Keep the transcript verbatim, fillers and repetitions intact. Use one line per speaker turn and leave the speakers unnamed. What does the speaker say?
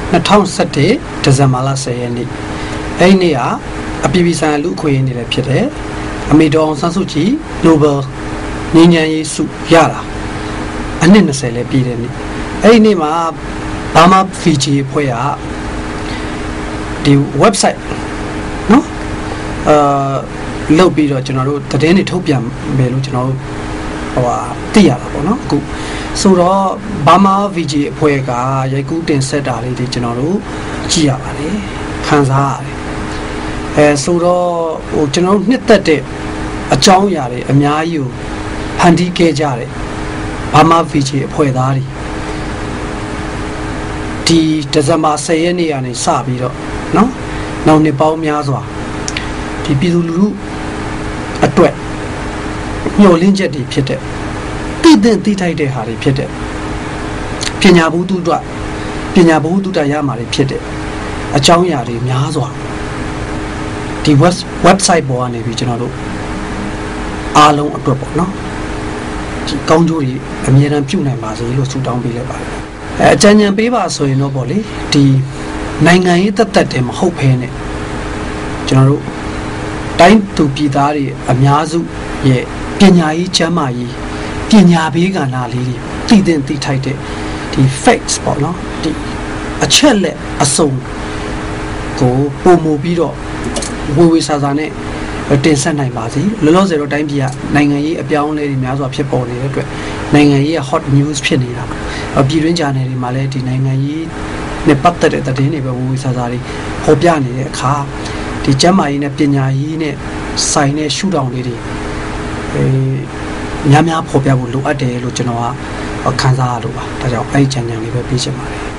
နှစ်ထောင်ဆယ်တစ်ဒီဇင်ဘာလဆယ်ရက်နေ့အဲ့ဒီနေ့ကအပြည်ပြည်ဆိုင်ရာလူအခွင့်အရေးနေ့လည်းဖြစ်တယ်အမေတော်အောင်ဆန်းစုကြည် Nobel ငြိမ်းချမ်းရေးဆုရတာအနှစ်၂၀လည်းပြည့်တဲ့နေ့အဲ့ဒီနေ့မှာဘာမာ Fiji ဖွဲ့ကဒီ website နော်အာလုပ်ပြီးတော့ကျွန်တော်တို့သတင်းတွေထုတ်ပြန်မယ်လို့ကျွန်တော်တို့ဟိုဟာသိရတာပေါ့နော်အခုဆိုတော့ဘာမာ Fiji အဖွဲ့ကရိုက်ကူးတင်ဆက်တာလေးတွေကျွန်တော်တို့ကြည့်ရပါတယ်ခန်းစားရတယ်အဲဆိုတော့ဟိုကျွန်တော်တို့နှစ်သက်တဲ့အကြောင်းအရာတွေအများကြီးကိုဖန်တီးခဲ့ကြတယ်ဘာမာ Fiji အဖွဲ့သားတွေဒီဒီဇင်ဘာဆယ်ရက်နေ့ကနေစပြီးတော့နော်နောက်နှစ်ပေါင်းများစွာဒီပြည်သူလူထုအတွက်ညှော်လင့်ချက်တွေဖြစ်တဲ့တည်တဲ့တည်ထိုက်တဲ့ဟာတွေဖြစ်တဲ့ပညာဘုဒ္ဓအတွက်ပညာဘုဒ္ဓတရမှာတွေဖြစ်တဲ့အကြောင်းအရာတွေများစွာဒီ website ပေါ်ကနေပြီးကျွန်တော်တို့အားလုံးအတွက်ပေါ့နော်ဒီကောင်းကျိုးတွေအမြဲတမ်းပြုနိုင်ပါစေလို့ဆုတောင်းပေးလိုက်ပါတယ်အဲအကြံဉာဏ်ပေးပါဆိုရင်တော့ပေါ့လေဒီနိုင်ငံရေးသက်သက်တည်းမဟုတ်ဘဲနဲ့ကျွန်တော်တို့တိုင်းသူပြည်သားတွေအများစုရဲ့ပညာရေးကျန်းမာရေးပညာပေးကဏ္ဍလေးတွေတည်တဲ့တည်ထိုက်တဲ့ဒီ facts ပေါ့နော်ဒီအချက်လက်အစုံကိုပုံမူပြီးတော့ဝေဝေဆာဆာနဲ့တင်ဆက်နိုင်ပါစေလောလောဆယ်တော့တိုင်းပြည်ကနိုင်ငံရေးအပြောင်းအလဲတွေများစွာဖြစ်ပေါ်နေတဲ့အတွက်နိုင်ငံရေးက hot news ဖြစ်နေတာပြည်တွင်းဂျာနယ်တွေမှာလည်းဒီနိုင်ငံရေးနဲ့ပတ်သက်တဲ့သတင်းတွေပဲဝေဝေဆာဆာတွေဖော်ပြနေတဲ့အခါဒီကျမ်းမာရေးနဲ့ပညာရေးနဲ့ဆိုင်တဲ့ရှုထောင့်လေးတွေအဲများများဖော်ပြဖို့လိုအပ်တယ်လို့ကျွန်တော်ကခံစားရလို့ပါဒါကြောင့်အဲ့ဒီချန်နယ်လေးပဲပေးချင်ပါတယ်